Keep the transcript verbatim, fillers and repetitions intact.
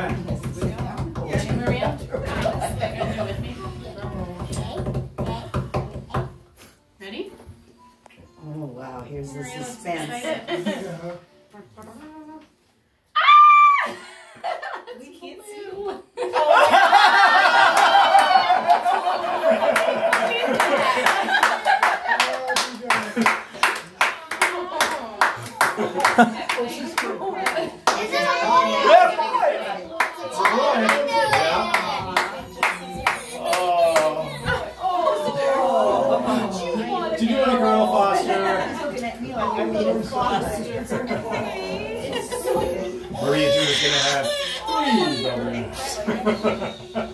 right. Okay, Maria, come with me. Ready? Oh wow, here's the suspense. We can't see you. Did you want a girl, Foster? He's looking at me like I made him Foster. Maria June is going to have three brothers.